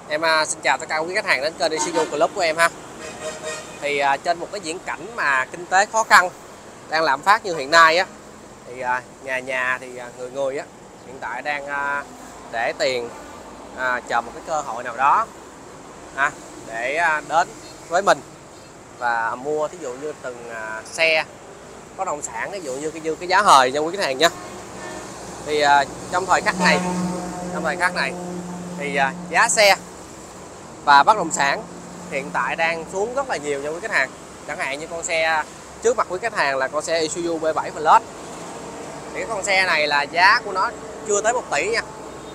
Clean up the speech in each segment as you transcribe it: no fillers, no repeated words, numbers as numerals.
Xin chào tất cả quý khách hàng đến kênh Isuzu Club của em ha. Thì trên một cái diễn cảnh mà kinh tế khó khăn đang lạm phát như hiện nay á, thì nhà thì người người á hiện tại đang để tiền chờ một cái cơ hội nào đó để đến với mình và mua thí dụ như từng xe bất động sản, ví dụ như cái giá hời nha quý khách hàng nha. Thì trong thời khắc này thì giá xe và bất động sản hiện tại đang xuống rất là nhiều nha quý khách hàng. Chẳng hạn như con xe trước mặt quý khách hàng là con xe Isuzu B7 Plus. Thì cái con xe này là giá của nó chưa tới 1 tỷ nha,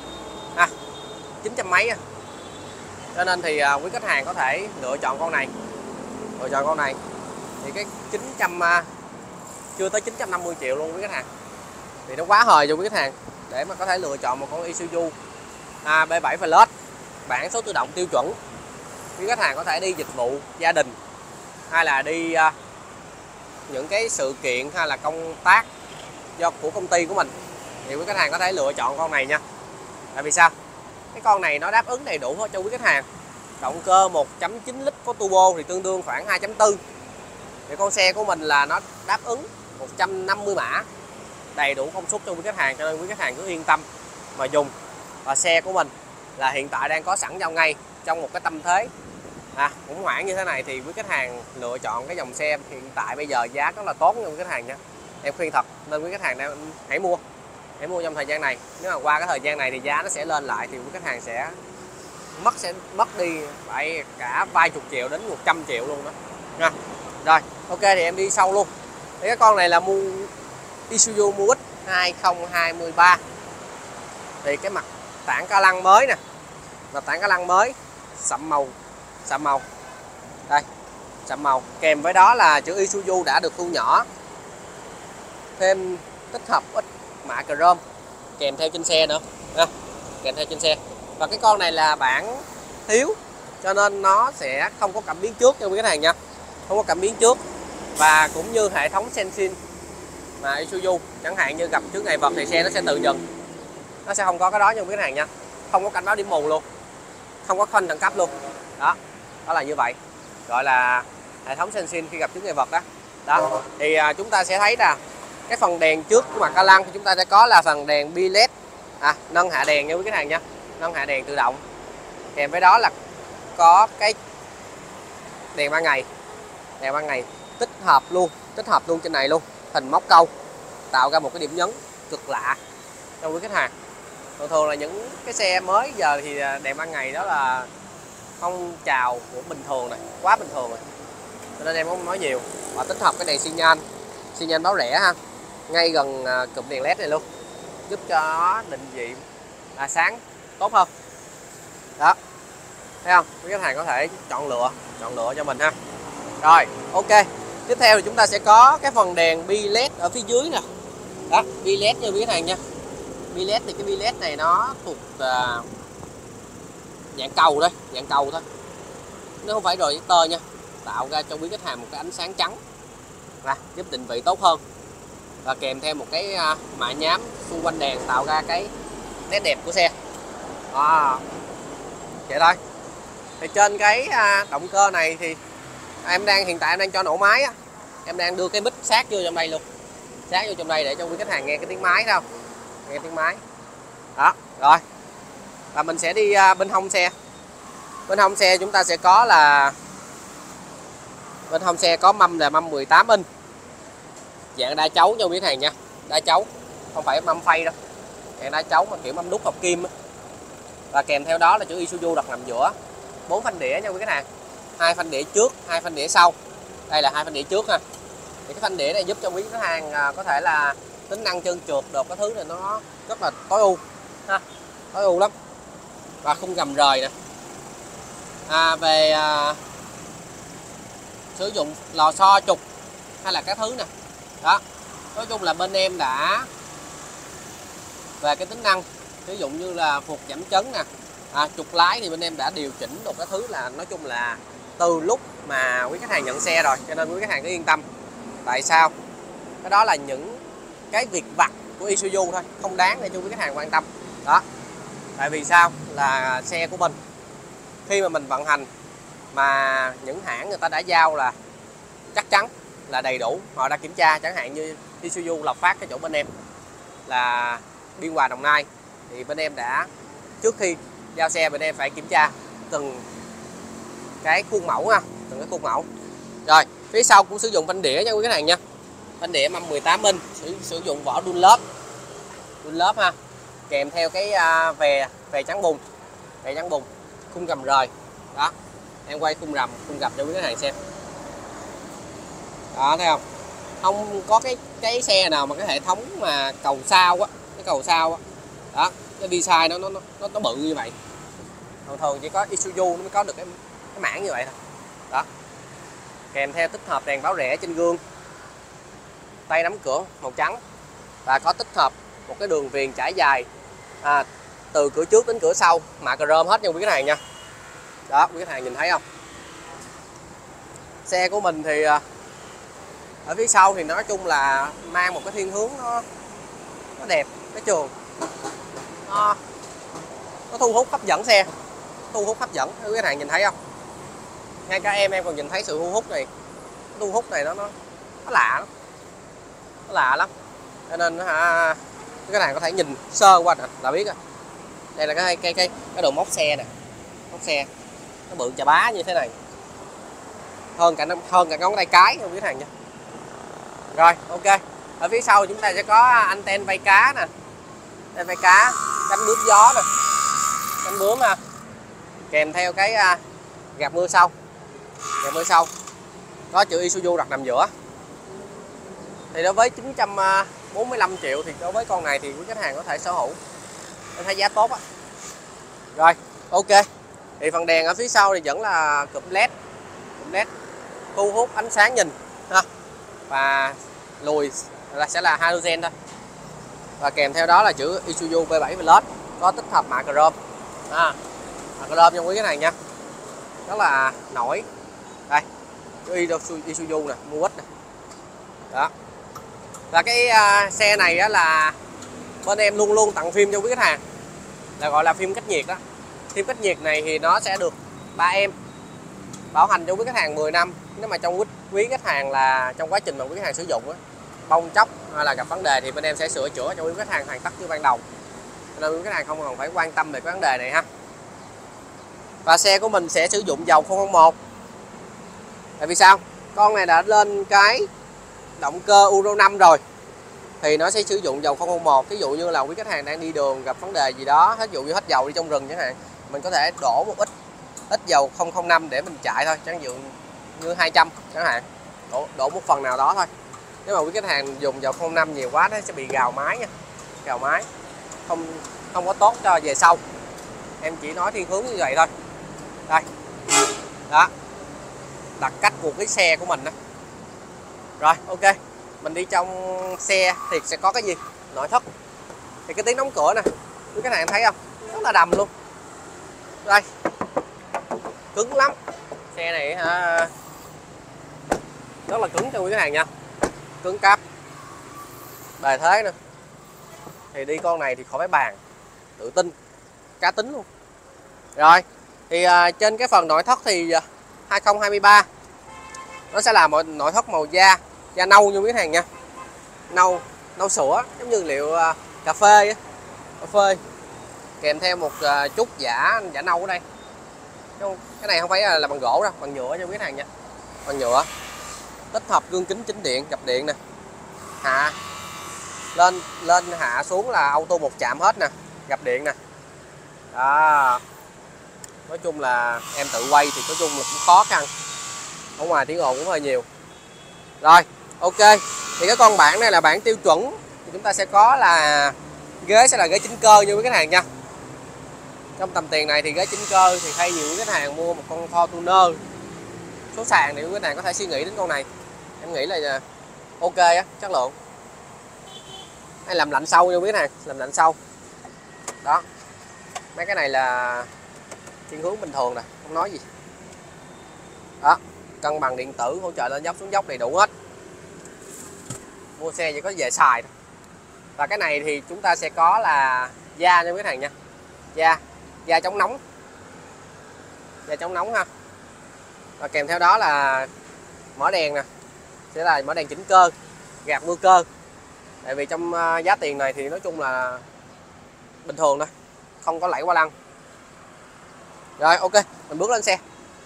900 mấy. Cho nên thì quý khách hàng có thể lựa chọn con này. Thì cái 900 chưa tới 950 triệu luôn quý khách hàng. Thì nó quá hời cho quý khách hàng để mà có thể lựa chọn một con Isuzu B7 Plus bản số tự động tiêu chuẩn. Quý khách hàng có thể đi dịch vụ gia đình hay là đi những cái sự kiện hay là công tác của công ty của mình, thì quý khách hàng có thể lựa chọn con này nha. Tại vì sao? Cái con này nó đáp ứng đầy đủ hết cho quý khách hàng. Động cơ 1.9 lít có turbo thì tương đương khoảng 2.4. Thì con xe của mình là nó đáp ứng 150 mã, đầy đủ công suất cho quý khách hàng, cho nên quý khách hàng cứ yên tâm mà dùng. Và xe của mình là hiện tại đang có sẵn giao ngay trong một cái tâm thế khủng hoảng như thế này, thì quý khách hàng lựa chọn cái dòng xe hiện tại bây giờ giá rất là tốt cho quý khách hàng nha. Em khuyên thật, nên quý khách hàng đang hãy mua trong thời gian này. Nếu mà qua cái thời gian này thì giá nó sẽ lên lại, thì quý khách hàng sẽ mất đi phải cả vài chục triệu đến 100 triệu luôn đó nha. Rồi, ok thì em đi sâu luôn. Thì cái con này là Isuzu Mu-X 2023. Thì cái mặt tản ca lăng mới nè, mặt tản ca lăng mới sậm màu đây, sậm màu, kèm với đó là chữ Isuzu đã được thu nhỏ, thêm tích hợp ít mạ chrome kèm theo trên xe nữa kèm theo trên xe. Và cái con này là bản thiếu, cho nên nó sẽ không có cảm biến trước cho quý khách hàng nha, không có cảm biến trước. Và cũng như hệ thống sensing mà Isuzu, chẳng hạn như gặp chướng ngại vật thì xe nó sẽ tự dừng, nó sẽ không có cái đó nha quý khách hàng nha. Không có cảnh báo điểm mù luôn, không có khoanh đẳng cấp luôn đó là như vậy, gọi là hệ thống sensing khi gặp chướng ngại vật đó. Thì chúng ta sẽ thấy là cái phần đèn trước của mặt ca lăng thì chúng ta sẽ có là phần đèn bi led nâng hạ đèn nha quý khách hàng nha, nâng hạ đèn tự động. Kèm với đó là có cái đèn ban ngày tích hợp luôn trên này luôn, hình móc câu, tạo ra một cái điểm nhấn cực lạ cho quý khách hàng. Thường là những cái xe mới giờ thì đèn ban ngày đó là phong trào của bình thường này, quá bình thường rồi, cho nên em không nói nhiều. Và tích hợp cái đèn xi nhan báo rẽ ngay gần cụm đèn led này luôn, giúp cho nó định vị sáng tốt hơn đó, thấy không? Quý khách hàng có thể chọn lựa cho mình ha. Rồi, ok. Tiếp theo thì chúng ta sẽ có cái phần đèn bi led ở phía dưới nè. Đó, bi led nha quý khách hàng nha. Bi led thì cái bi led này nó thuộc dạng cầu thôi. Nó không phải projector nha. Tạo ra cho quý khách hàng một cái ánh sáng trắng giúp định vị tốt hơn. Và kèm theo một cái mạ nhám xung quanh đèn, tạo ra cái nét đẹp của xe. Vậy thôi. Thì trên cái động cơ này thì hiện tại em đang cho nổ máy em đang đưa cái mic sát vô trong đây luôn, sát vô trong đây để cho quý khách hàng nghe cái tiếng máy, thấy không? Nghe tiếng máy đó. Rồi, và mình sẽ đi bên hông xe. Bên hông xe chúng ta sẽ có là bên hông xe có mâm là mâm 18 inch dạng đa chấu cho quý khách hàng nha, đa chấu, không phải mâm phay đâu, dạng đa chấu mà kiểu mâm đúc hợp kim Và kèm theo đó là chữ Isuzu đặt nằm giữa, 4 phanh đĩa nha quý khách hàng, 2 phanh đĩa trước, 2 phanh đĩa sau. Đây là 2 phanh đĩa trước ha. Thì cái phanh đĩa này giúp cho quý khách hàng có thể là tính năng trơn trượt được, cái thứ này nó rất là tối ưu tối ưu lắm. Và khung gầm rời nè. Về sử dụng lò xo trục hay là các thứ nè đó, nói chung là bên em đã về cái tính năng sử dụng như là phuộc giảm chấn nè, trục lái thì bên em đã điều chỉnh được cái thứ là nói chung là từ lúc mà quý khách hàng nhận xe rồi, cho nên quý khách hàng cứ yên tâm. Tại sao? Cái đó là những cái việc vặt của Isuzu thôi, không đáng để cho quý khách hàng quan tâm đó. Tại vì sao? Là xe của mình khi mà mình vận hành mà những hãng người ta đã giao là chắc chắn là đầy đủ, họ đã kiểm tra, chẳng hạn như Isuzu Lộc Phát cái chỗ bên em là Biên Hòa Đồng Nai, thì bên em đã trước khi giao xe bên em phải kiểm tra từng cái khuôn mẫu ha, từng cái khuôn mẫu. Rồi phía sau cũng sử dụng phanh đĩa nha quý khách hàng nha, phanh đĩa 18 inch, sử dụng vỏ Dunlop ha, kèm theo cái về trắng bùn, khung gầm rời đó. Em quay khung gầm cho quý khách hàng xem đó, thấy không? Không có cái xe nào mà cái hệ thống mà cầu sau á, cái cầu sau á đó, cái design nó bự như vậy. Thường chỉ có Isuzu nó mới có được cái mảng như vậy thôi đó. Kèm theo tích hợp đèn báo rẽ trên gương, tay nắm cửa màu trắng, và có tích hợp một cái đường viền trải dài từ cửa trước đến cửa sau, mạ chrome hết nha quý khách hàng nha. Đó, quý khách hàng nhìn thấy không? Xe của mình thì ở phía sau thì nói chung là mang một cái thiên hướng nó đẹp, cái trường nó thu hút hấp dẫn, xe thu hút hấp dẫn, quý khách hàng nhìn thấy không? Ngay cả em còn nhìn thấy sự thu hút này, nó lạ lắm, cho nên cái này có thể nhìn sơ qua là biết. Đây là cái đồ móc xe nè, nó bự chà bá như thế này, hơn cả ngón tay cái không biết thằng nha. Rồi ok, ở phía sau chúng ta sẽ có anten vây cá nè, cánh bướm gió nè, cánh bướm ha, kèm theo cái gạt mưa sau, có chữ Isuzu đặt nằm giữa. Thì đối với 945 triệu thì đối với con này thì quý khách hàng có thể sở hữu, em thấy giá tốt á. Rồi ok, thì phần đèn ở phía sau thì vẫn là cụm led thu hút ánh sáng nhìn ha, và lùi sẽ là halogen thôi, và kèm theo đó là chữ Isuzu V7 Plus, có tích hợp mạ chrome mạ chrome cho quý khách hàng nha, rất là nổi. Đây Isuzu nè, mua ít nè đó. Và cái xe này á, là bên em luôn luôn tặng phim cho quý khách hàng, là gọi là phim cách nhiệt đó. Phim cách nhiệt này thì nó sẽ được 3 em bảo hành cho quý khách hàng 10 năm. Nếu mà trong quý khách hàng là trong quá trình mà quý khách hàng sử dụng á, bong chóc hay là gặp vấn đề thì bên em sẽ sửa chữa cho quý khách hàng hoàn tất như ban đầu, nên quý khách hàng không còn phải quan tâm về cái vấn đề này ha. Và xe của mình sẽ sử dụng dầu 001. Tại vì sao? Con này đã lên cái động cơ Euro 5 rồi thì nó sẽ sử dụng dầu 001. Ví dụ như là quý khách hàng đang đi đường gặp vấn đề gì đó, ví dụ như hết dầu đi trong rừng chẳng hạn, mình có thể đổ một ít dầu 005 để mình chạy thôi, chẳng dụ như 200 chẳng hạn, đổ một phần nào đó thôi. Nếu mà quý khách hàng dùng dầu 05 nhiều quá nó sẽ bị gào máy nha, không có tốt cho về sau. Em chỉ nói thiên hướng như vậy thôi. Đây đó, đặt cách của cái xe của mình đó. Rồi ok, mình đi trong xe thì sẽ có cái gì? Nội thất. Thì cái tiếng đóng cửa nè, quý khách hàng thấy không? Rất là đầm luôn. Đây, cứng lắm. Xe này rất là cứng cho quý khách hàng nha, cứng cáp, bề thế nữa. Thì đi con này thì khỏi phải bàn, tự tin, cá tính luôn. Rồi, thì trên cái phần nội thất thì 2023 nó sẽ là một nội thất màu da nâu như quý khách hàng nha, nâu sữa, giống như liệu cà phê kèm theo một chút giả nâu ở đây. Cái này không phải là bằng gỗ đâu, bằng nhựa cho quý khách hàng nha, bằng nhựa. Tích hợp gương kính chỉnh điện, gập điện nè, hạ lên hạ xuống là auto một chạm hết nè, gập điện nè đó. Nói chung là em tự quay thì nói chung là cũng khó khăn, ở ngoài tiếng ồn cũng hơi nhiều. Rồi ok, thì cái con bản này là bản tiêu chuẩn, thì chúng ta sẽ có là ghế sẽ là ghế 9 cơ như quý khách hàng nha. Trong tầm tiền này thì ghế 9 cơ thì thay nhiều quý khách hàng mua một con Fortuner số sàn thì quý khách hàng có thể suy nghĩ đến con này. Em nghĩ là ok á, chất lượng. Hay làm lạnh sau nha quý khách hàng, làm lạnh sau đó. Mấy cái này là thiên hướng bình thường nè, không nói gì đó. Cân bằng điện tử, hỗ trợ lên dốc xuống dốc đầy đủ hết. Mua xe chỉ có về xài thôi. Và cái này thì chúng ta sẽ có là da nha quý khách hàng nha, da chống nóng. da chống nóng ha. Và kèm theo đó là mở đèn nè, sẽ là mở đèn chỉnh cơ, gạt mưa cơ. Tại vì trong giá tiền này thì nói chung là bình thường thôi, không có lẫy qua lăng. Rồi ok, mình bước lên xe.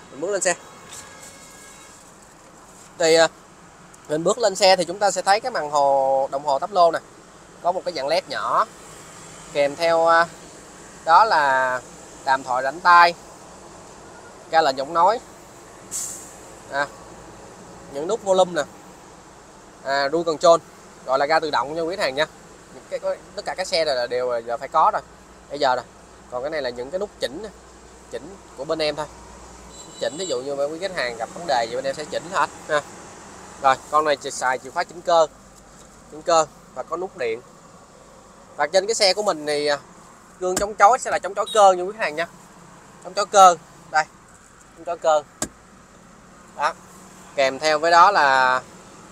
Thì mình bước lên xe thì chúng ta sẽ thấy cái màn đồng hồ táp lô nè, có một cái dạng led nhỏ, kèm theo đó là đàm thoại rảnh tay, ga lệnh giọng nói, những nút volume nè, cruise control, gọi là ga tự động nha quý khách hàng nha. Tất cả các xe này là đều giờ phải có rồi bây giờ rồi. Còn cái này là những cái nút chỉnh của bên em thôi, chỉnh ví dụ như quý khách hàng gặp vấn đề gì bên em sẽ chỉnh hết ha. Rồi con này xài chìa khóa chỉnh cơ và có nút điện. Và trên cái xe của mình thì gương chống chói sẽ là chống chói cơ như quý khách hàng nha, chống chói cơ đây, chống chói cơ đó. Kèm theo với đó là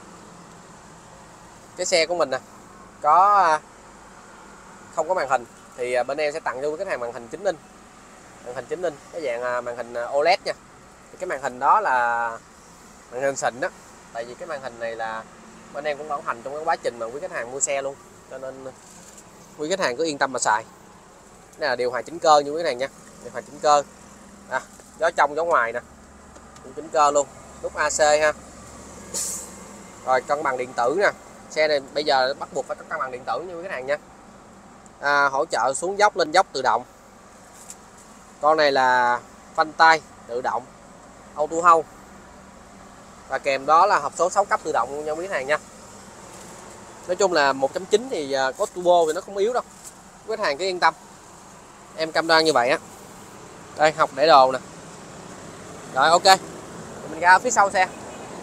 cái xe của mình nè có không có màn hình thì bên em sẽ tặng cho quý khách hàng màn hình 9 inch, cái dạng màn hình OLED nha. Thì cái màn hình đó là màn hình xịn đó, tại vì cái màn hình này là bên em cũng bảo hành trong cái quá trình mà quý khách hàng mua xe luôn, cho nên quý khách hàng cứ yên tâm mà xài. Đây là điều hòa chỉnh cơ như quý khách hàng nha, điều hòa chỉnh cơ, gió trong gió ngoài nè, cũng chỉnh cơ luôn, nút AC ha. Rồi cân bằng điện tử nè, xe này bây giờ bắt buộc phải có cân bằng điện tử như quý khách hàng nha. Hỗ trợ xuống dốc lên dốc tự động. Con này là phanh tay tự động, auto hold, và kèm đó là hộp số 6 cấp tự động nha quý khách hàng nha. Nói chung là 1.9 thì có turbo thì nó không yếu đâu, quý khách hàng cứ yên tâm, em cam đoan như vậy á. Đây học để đồ nè. Rồi ok, mình ra phía sau xe.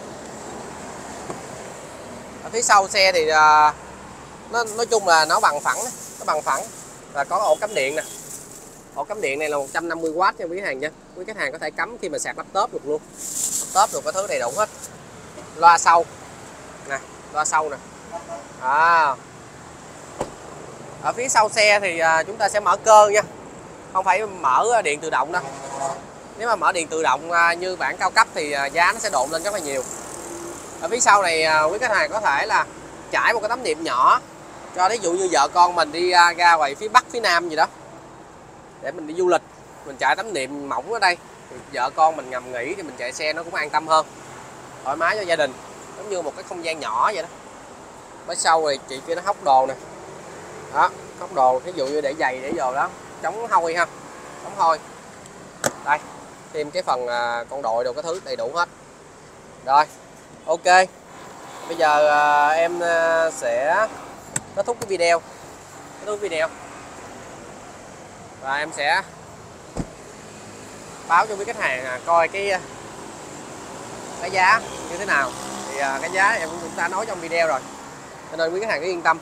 Ở phía sau xe thì nó nói chung là nó bằng phẳng, và có ổ cắm điện nè. Ổ cắm điện này là 150W cho quý khách hàng nha. Quý khách hàng có thể cắm khi mà sạc laptop được luôn, laptop được có thứ đầy đủ hết. Loa sau nè, ở phía sau xe thì chúng ta sẽ mở cơ nha, không phải mở điện tự động đâu. Nếu mà mở điện tự động như bản cao cấp thì giá nó sẽ độn lên rất là nhiều. Ở phía sau này quý khách hàng có thể là trải một cái tấm niệm nhỏ cho ví dụ như vợ con mình đi ra ngoài phía Bắc phía Nam gì đó để mình đi du lịch, mình trải tấm niệm mỏng ở đây thì vợ con mình ngầm nghỉ thì mình chạy xe nó cũng an tâm hơn, thoải mái cho gia đình, giống như một cái không gian nhỏ vậy đó. Phía sau thì chị kia nó hóc đồ nè, đó, hóc đồ ví dụ như để giày để đồ đó, chống hôi ha, chống hôi. Đây thêm cái phần con đội đồ cái thứ đầy đủ hết. Rồi ok, bây giờ em sẽ kết thúc cái video và em sẽ báo cho quý khách hàng coi cái giá như thế nào. Thì cái giá em cũng đã nói trong video rồi, cho nên quý khách hàng cứ yên tâm.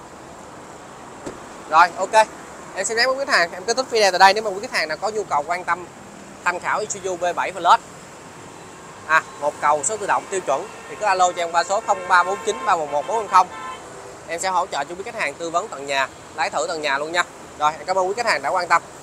Rồi ok, em xin phép quý khách hàng em kết thúc video tại đây. Nếu mà quý khách hàng nào có nhu cầu quan tâm tham khảo Isuzu V7 Plus một cầu số tự động tiêu chuẩn thì cứ alo cho em qua số 0349 311 400. Em sẽ hỗ trợ cho quý khách hàng tư vấn tận nhà, lái thử tận nhà luôn nha. Rồi em cảm ơn quý khách hàng đã quan tâm.